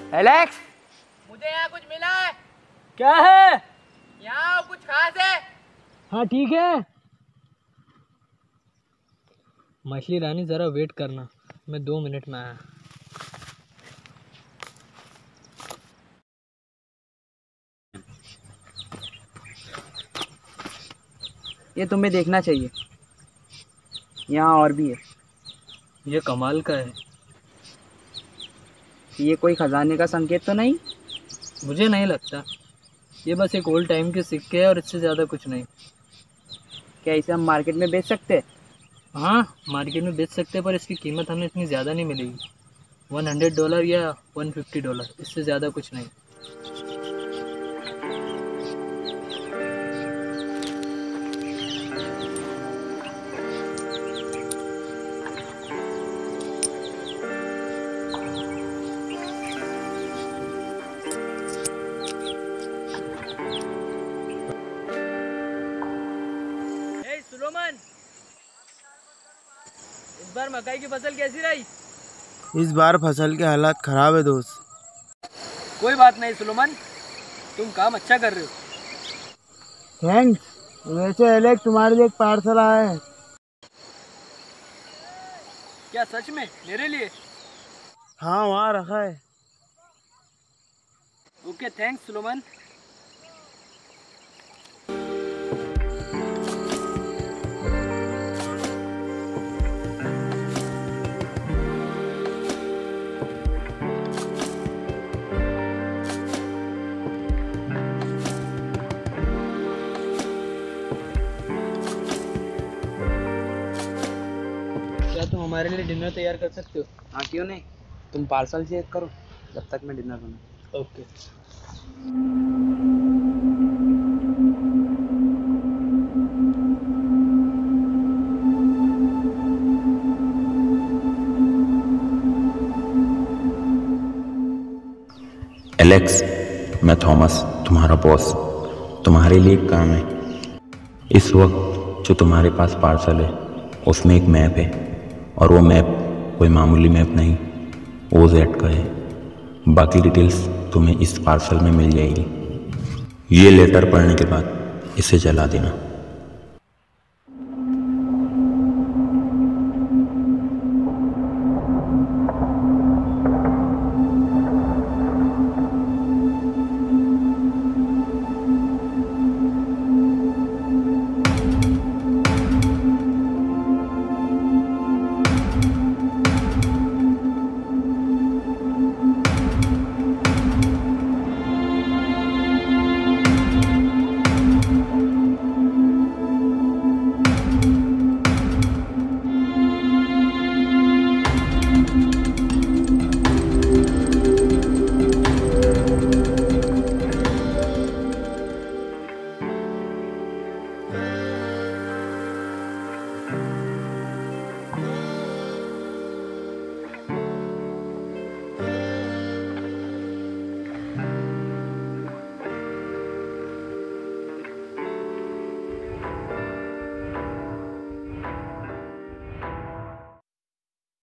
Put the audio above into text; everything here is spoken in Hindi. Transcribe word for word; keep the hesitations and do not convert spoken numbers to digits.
एलेक्स, मुझे यहाँ कुछ मिला है। क्या है? यहाँ कुछ खास है। हाँ ठीक है। मछली रानी जरा वेट करना, मैं दो मिनट में आया। ये तुम्हें देखना चाहिए, यहाँ और भी है। ये कमाल का है। ये कोई खजाने का संकेत तो नहीं? मुझे नहीं लगता, ये बस एक ओल्ड टाइम के सिक्के है और इससे ज़्यादा कुछ नहीं। क्या इसे हम मार्केट में बेच सकते हैं? हाँ मार्केट में बेच सकते हैं, पर इसकी कीमत हमें इतनी ज़्यादा नहीं मिलेगी। वन हंड्रेड डॉलर या वन फिफ्टी डॉलर, इससे ज़्यादा कुछ नहीं। सुलोमन, इस बार मकई की फसल कैसी रही? इस बार फसल के हालात खराब है दोस्त। कोई बात नहीं सुलोमन, तुम काम अच्छा कर रहे हो। थैंक्स। वैसे एलेक्स, तुम्हारे लिए एक पार्सल आया है। क्या सच में मेरे लिए? हाँ वहाँ रखा है। Okay thanks Solomon. क्या तुम हमारे लिए डिनर तैयार कर सकते हो? हाँ क्यों नहीं, तुम पार्सल चेक करो जब तक मैं डिनर बना। ओके। एलेक्स, मैं थॉमस, तुम्हारा बॉस। तुम्हारे लिए एक काम है। इस वक्त जो तुम्हारे पास पार्सल है उसमें एक मैप है, और वो मैप कोई मामूली मैप नहीं, ओ जेड का है। बाकी डिटेल्स तुम्हें इस पार्सल में मिल जाएगी। ये लेटर पढ़ने के बाद इसे जला देना।